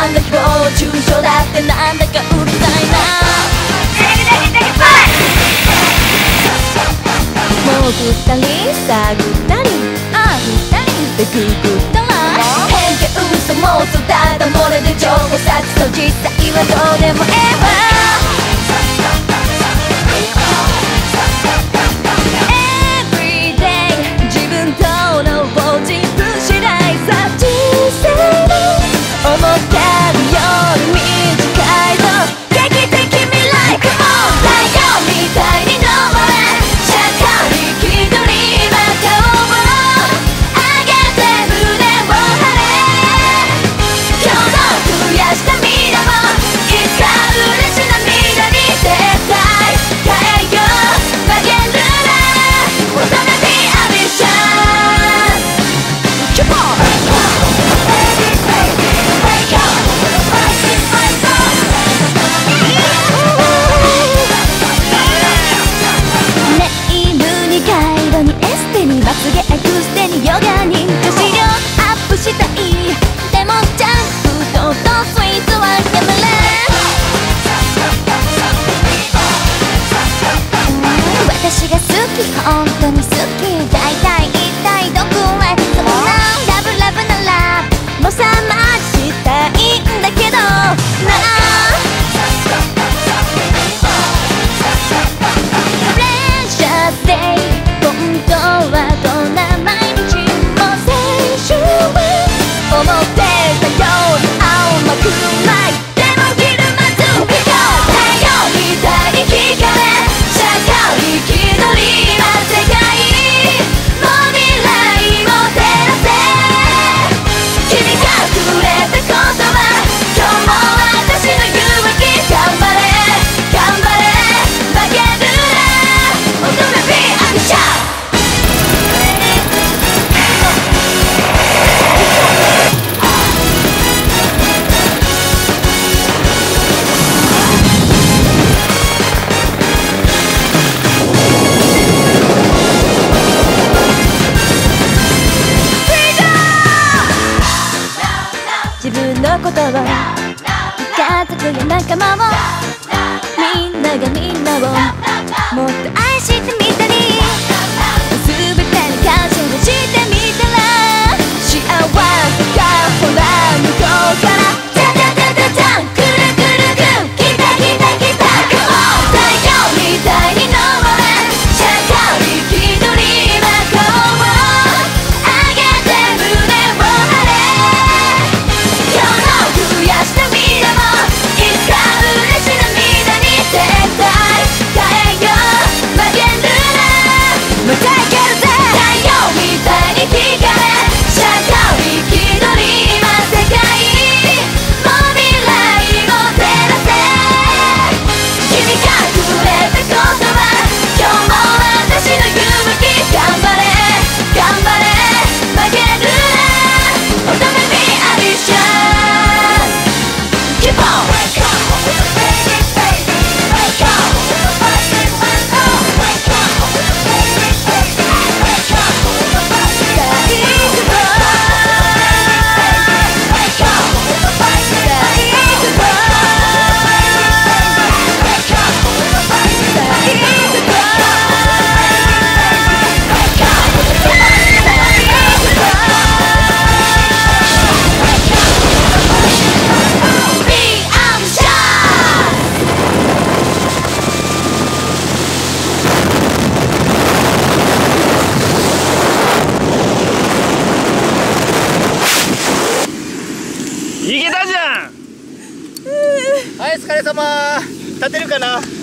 なんだ誹謗中傷だってなんだかうるさいな。もう二人探ったりあったりでくくったら偏見嘘妄想ただ漏れで情報錯綜実際はどうでもええわ。Everyday 自分との自分次第さ。人生の思ってるより短いぞ劇的未来。Come on 太陽みたいに昇れ社会気取りまたを上げて胸を張れ。今日の悔し涙もいつか嬉し涙に絶対変えよう。負けるな求めてアビション Keep onまつげエクステにヨガに女子量アップしたい。でもジャンクフードとスイーツはやめれ。私が好き本当に好き大体一体どこへ。そんなラブラブならもうさましたいんだけどなあ。プレッシャーデイ本当はどんな毎日も青春思ってたように甘くない。でも昼間ずっと太陽みたいに光れ社会気取りな世界もう未来も照らせ。君がくれた言葉今日も私の勇気頑張れ頑張れ負けるな乙女ビアクション。自分のことを家族や仲間をみんながみんなをもっと愛してみたり全てに感謝をしてみたら幸せがほら向こうからタタタタタンくるくるくん来た来た来た。Come on 太陽みたいに昇れ社会気取りま顔を上げて胸を張れ。今日の悔し涙もいつか嬉し涙に絶対変えよう。負けるなまたいけるぜ。太陽みたいに光れ社会気取りま世界もう未来も照らせ。君がくれた言葉今日も私の勇気頑張れ頑張れ負けるな乙女ビアビション Keep on いけたじゃん。はい、お疲れ様。立てるかな。